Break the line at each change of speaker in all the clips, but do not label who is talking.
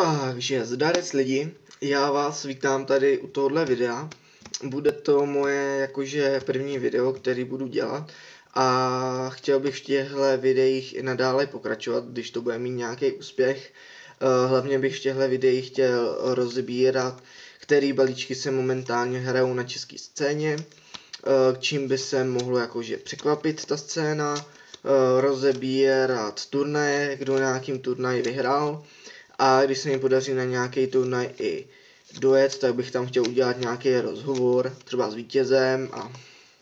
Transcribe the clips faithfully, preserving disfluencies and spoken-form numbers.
Takže zdarec lidi, já vás vítám tady u tohohle videa. Bude to moje jakože první video, který budu dělat a chtěl bych v těchto videích i nadále pokračovat, když to bude mít nějaký úspěch. Hlavně bych v těchto videích chtěl rozebírat, který balíčky se momentálně hrajou na české scéně, čím by se mohlo jakože překvapit ta scéna, rozebírat turnaje, kdo na nějakým turnaji vyhrál. A když se mi podaří na nějaký turnaj i dojet, tak bych tam chtěl udělat nějaký rozhovor, třeba s vítězem a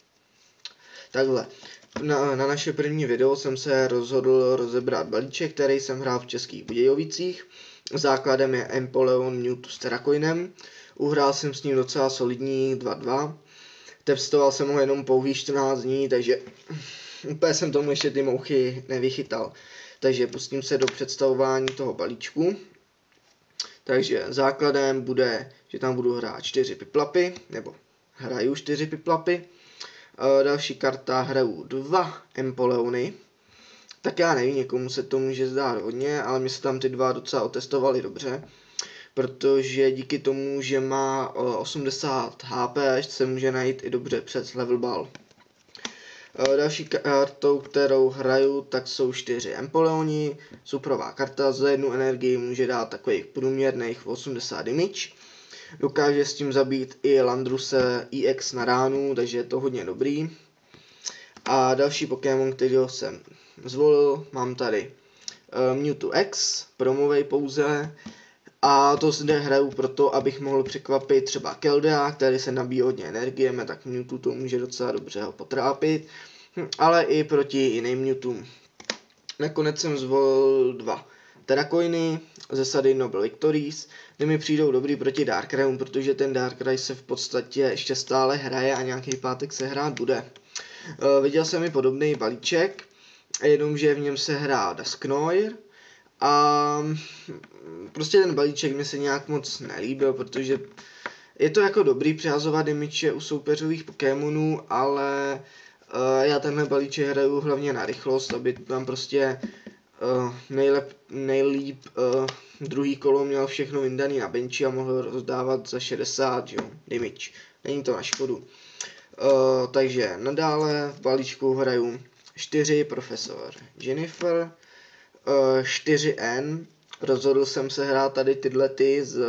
takhle. Na, na naše první video jsem se rozhodl rozebrat balíček, který jsem hrál v Českých Budějovicích. Základem je Empoleon Mewtwo s Terracoinem. Uhrál jsem s ním docela solidní dva dva. Testoval jsem ho jenom pouhých čtrnáct dní, takže úplně jsem tomu ještě ty mouchy nevychytal. Takže pustím se do představování toho balíčku. Takže základem bude, že tam budu hrát čtyři piplapy, nebo hraju čtyři piplapy. E, další karta hraju dva Empoleony. Tak já nevím, někomu se to může zdát hodně, ale mi se tam ty dva docela otestovaly dobře. Protože díky tomu, že má osmdesát H P, se může najít i dobře přes level ball. Další kartou, kterou hraju, tak jsou čtyři Empoleoni. Superová karta, za jednu energii může dát takových průměrných osmdesát damage. Dokáže s tím zabít i Landruse E X na ránu, takže je to hodně dobrý. A další Pokémon, kterýho jsem zvolil, mám tady uh, Mewtwo X, promovej pouze. A to zde hraju proto, abych mohl překvapit třeba Keldea, který se nabíjí hodně energiemi, tak Mewtwo to může docela dobře ho potrápit. Hm, ale i proti jiným Mewtwům. Nakonec jsem zvolil dva Terracoiny ze sady Noble Victories, kde mi přijdou dobrý proti Darkraiu, protože ten Darkrai se v podstatě ještě stále hraje a nějaký pátek se hrát bude. Uh, viděl jsem i podobný balíček, jenomže v něm se hrá Dusknoir. A prostě ten balíček mi se nějak moc nelíbil, protože je to jako dobrý přihazovat damage u soupeřových Pokémonů, ale uh, já tenhle balíček hraju hlavně na rychlost, aby tam prostě uh, nejlep, nejlíp uh, druhý kolo měl všechno vyndaný na benchi a mohl rozdávat za šedesát jo, damage. Není to na škodu. Uh, takže nadále v balíčku hraju čtyři Profesor Jennifer, čtyři N, rozhodl jsem se hrát tady tyhle ty z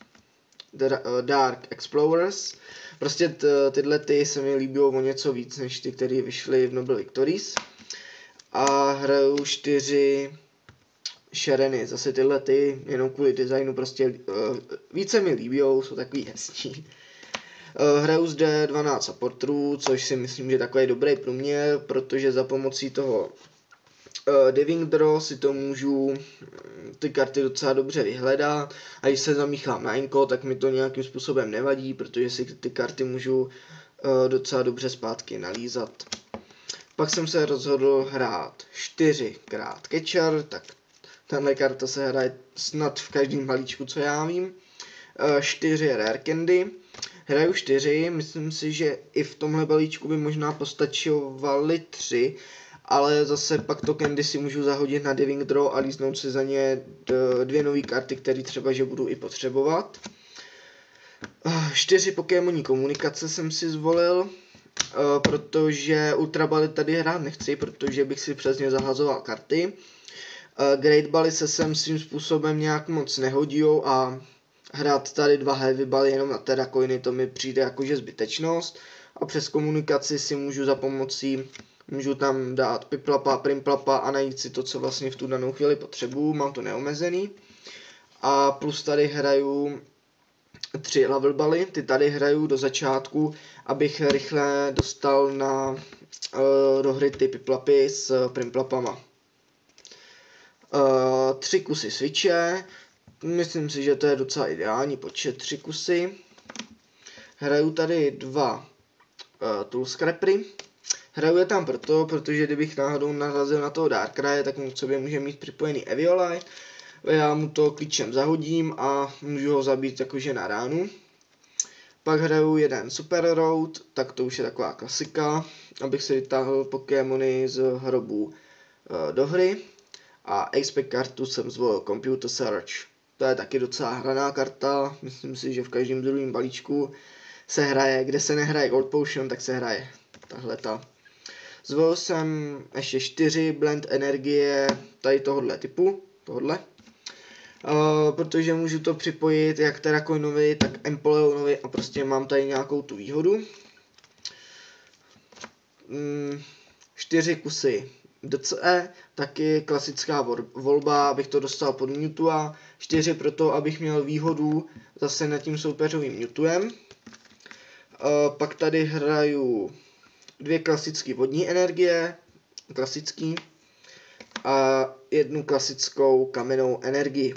Dark Explorers. Prostě tyhle ty se mi líbilo o něco víc než ty, které vyšly v Noble Victories. A hraju čtyři Shareny, zase tyhle ty, jenom kvůli designu, prostě uh, více mi líbijou, jsou takový hezčí. Uh, hraju zde dvanáct supporterů, což si myslím, že je takový dobrý průměr, protože za pomocí toho Uh, Diving Draw si to můžu ty karty docela dobře vyhledat a když se zamíchám na inko, tak mi to nějakým způsobem nevadí, protože si ty karty můžu uh, docela dobře zpátky nalízat. Pak jsem se rozhodl hrát čtyři krát Catcher, tak tahle karta se hraje snad v každém balíčku, co já vím. Uh, čtyři Rare Candy. Hraju čtyři, myslím si, že i v tomhle balíčku by možná postačovaly tři, ale zase pak to candy si můžu zahodit na Diving Draw a líznout si za ně dvě nové karty, které třeba že budu i potřebovat. Čtyři Pokémoní komunikace jsem si zvolil, protože Ultra Bally tady hrát nechci, protože bych si přes ně zahazoval karty. Great Bally se sem svým způsobem nějak moc nehodijou a hrát tady dva Heavy Bally jenom na Terracoiny, to mi přijde jakože zbytečnost. A přes komunikaci si můžu za pomocí Můžu tam dát Piplapa, Primplapa a najít si to, co vlastně v tu danou chvíli potřebuju, mám to neomezený. A plus tady hraju tři level bally, ty tady hraju do začátku, abych rychle dostal na, uh, do hry ty Piplapy s Primplapama. Uh, tři kusy switche, myslím si, že to je docela ideální počet, tři kusy. Hraju tady dva uh, Tool Scrappery. Hraju je tam proto, protože kdybych náhodou narazil na toho Darkraje, tak mu k sobě může mít připojený Eviolite. Já mu to klíčem zahodím a můžu ho zabít jakože na ránu. Pak hraju jeden Super Road, tak to už je taková klasika, abych si vytáhl Pokémony z hrobu uh, do hry. A Ace kartu jsem zvolil Computer Search. to je taky docela hraná karta, myslím si, že v každém druhém balíčku se hraje, kde se nehraje Gold Potion, tak se hraje tahle ta. Zvolil jsem ještě čtyři blend energie tady tohohle typu, tohle. Uh, protože můžu to připojit jak Terracoinovi, tak Empoleonovi a prostě mám tady nějakou tu výhodu. Mm, čtyři kusy D C E, taky klasická volba, abych to dostal pod Mewtwo, čtyři proto, abych měl výhodu zase nad tím soupeřovým Mewtwem. Uh, pak tady hraju dvě klasické vodní energie, klasický, a jednu klasickou kamennou energii.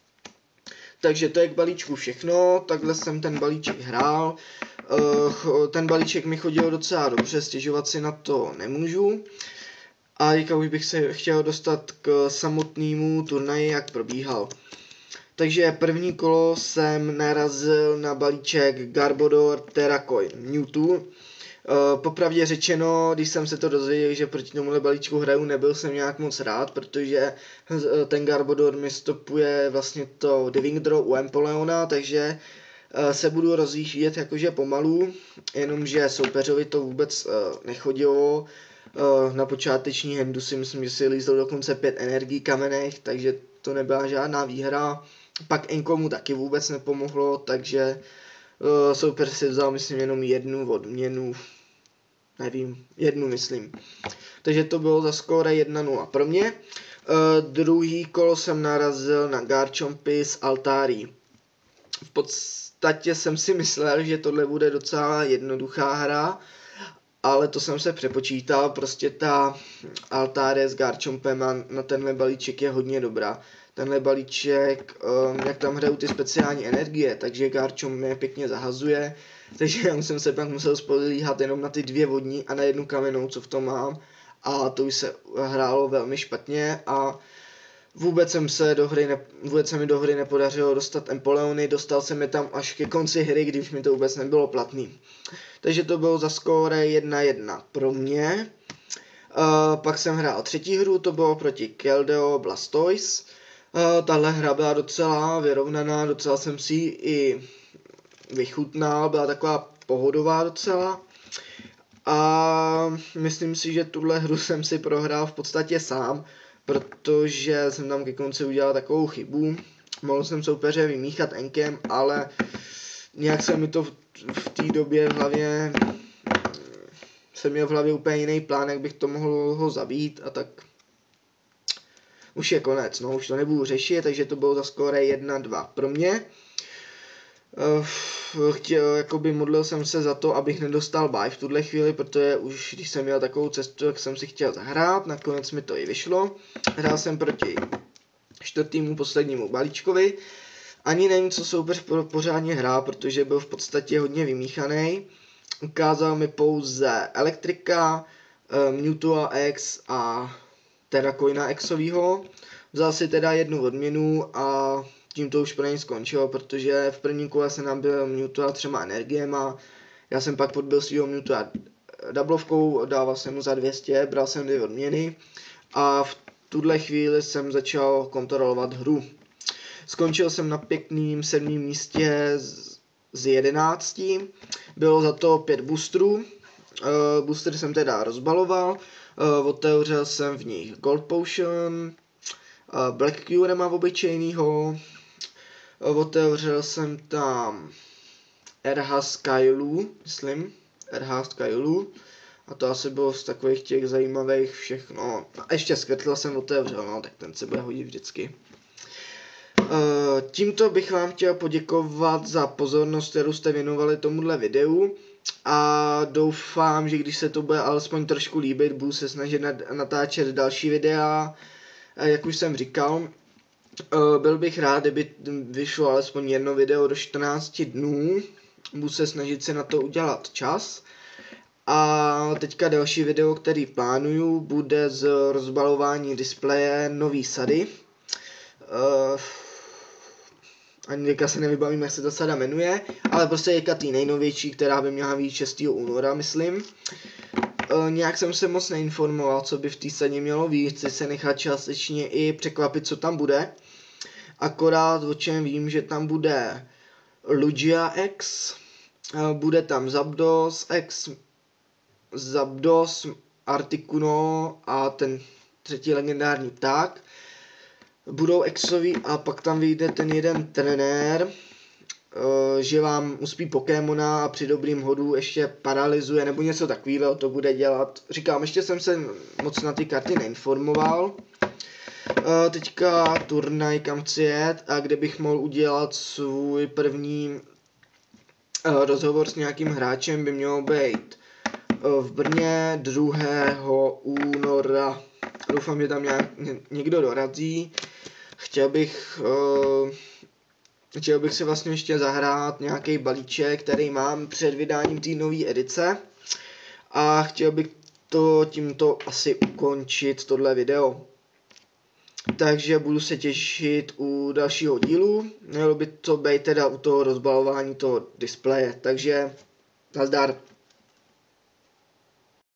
Takže to je k balíčku všechno, takhle jsem ten balíček hrál. Ten balíček mi chodil docela dobře, stěžovat si na to nemůžu. A teďka už bych se chtěl dostat k samotnému turnaji, jak probíhal. Takže první kolo jsem narazil na balíček Garbodor, Terracoin, Mewtwo. Uh, popravdě řečeno, když jsem se to dozvěděl, že proti tomuhle balíčku hraju, nebyl jsem nějak moc rád, protože ten Garbodor mi stopuje vlastně to Diving Draw u Empoleona, takže uh, se budu rozjíždět jakože pomalu, jenomže soupeřovi to vůbec uh, nechodilo. Uh, na počáteční handu si myslím, že si lízl dokonce pět energií kamenech, takže to nebyla žádná výhra. Pak Enkomu taky vůbec nepomohlo, takže uh, soupeř si vzal myslím jenom jednu odměnu. Nevím, jednu myslím. Takže to bylo za skóre jedna nula pro mě. Uh, druhý kolo jsem narazil na Garchompy z Altarii. V podstatě jsem si myslel, že tohle bude docela jednoduchá hra, ale to jsem se přepočítal, prostě ta Altaria s Garchompem na tenhle balíček je hodně dobrá. Tenhle balíček, um, jak tam hrajou ty speciální energie, takže Garchomp mě pěkně zahazuje, takže já jsem se pak musel spolíhat jenom na ty dvě vodní a na jednu kamennou, co v tom mám, a to už se hrálo velmi špatně a vůbec, jsem se do hry ne, vůbec se mi do hry nepodařilo dostat Empoleony, dostal jsem je tam až ke konci hry, když mi to vůbec nebylo platný. Takže to bylo za skóre jedna jedna pro mě. Uh, pak jsem hrál třetí hru, to bylo proti Keldeo Blastoise. Uh, tahle hra byla docela vyrovnaná, docela jsem si ji i vychutnal, byla taková pohodová docela. A myslím si, že tuhle hru jsem si prohrál v podstatě sám, protože jsem tam ke konci udělal takovou chybu. Mohl jsem soupeře vymíchat enkem, ale nějak se mi to v, v té době v hlavě, jsem měl v hlavě úplně jiný plán, jak bych to mohl ho zabít a tak už je konec, no, už to nebudu řešit, takže to bylo za skóre jedna dva pro mě. Uh, chtěl, jakoby modlil jsem se za to, abych nedostal bye v tuhle chvíli, protože už když jsem měl takovou cestu, tak jsem si chtěl zahrát, nakonec mi to i vyšlo. Hrál jsem proti čtvrtému poslednímu balíčkovi. Ani nevím, co soupeř pořádně hrál, protože byl v podstatě hodně vymíchaný. Ukázal mi pouze Elektrika, Mewtwo X a Terracoina Xovýho. Vzal si teda jednu odměnu a tím to už pro něj skončilo, protože v prvním kole se nabil Mewtwo třema energiema. Já jsem pak podbil svýho Mewtwo doublovkou, dával jsem mu za dvě stě, bral jsem dvě odměny a v tuhle chvíli jsem začal kontrolovat hru. Skončil jsem na pěkným sedmém místě z, z jedenácti, bylo za to pět boostrů. Uh, booster jsem teda rozbaloval, uh, otevřel jsem v nich Gold Potion, uh, Black Curema obyčejnýho, uh, otevřel jsem tam R H Skylu, myslím, R H Skylu, a to asi bylo z takových těch zajímavých všechno. A ještě Skrtla jsem otevřel, no, tak ten se bude hodit vždycky. Uh, tímto bych vám chtěl poděkovat za pozornost, kterou jste věnovali tomuhle videu a doufám, že když se to bude alespoň trošku líbit, budu se snažit natáčet další videa, jak už jsem říkal. Uh, byl bych rád, kdyby vyšlo alespoň jedno video do čtrnácti dnů, budu se snažit si na to udělat čas. A teďka další video, který plánuju, bude z rozbalování displeje nový sady. Uh, ani teďka se nevybavím, jak se ta sada jmenuje, ale prostě je tý nejnovější, která by měla být šestého února, myslím. Uh, nějak jsem se moc neinformoval, co by v té sadě mělo víc, chci se nechat částečně i překvapit, co tam bude. Akorát o čem vím, že tam bude Lugia X, bude tam Zapdos X, Zapdos, Articuno a ten třetí legendární pták. Budou Xový a pak tam vyjde ten jeden trenér, že vám uspí Pokémona a při dobrým hodu ještě paralyzuje nebo něco takového to bude dělat. Říkám, ještě jsem se moc na ty karty neinformoval. Teďka turnaj, kam chci jet a kde bych mohl udělat svůj první rozhovor s nějakým hráčem, by mělo být v Brně druhého února. Doufám, že tam nějak někdo dorazí. Chtěl bych, uh, chtěl bych si vlastně ještě zahrát nějaký balíček, který mám před vydáním té nové edice. A chtěl bych to tímto asi ukončit, tohle video. Takže budu se těšit u dalšího dílu. Mělo by to být teda u toho rozbalování toho displeje. Takže nazdar.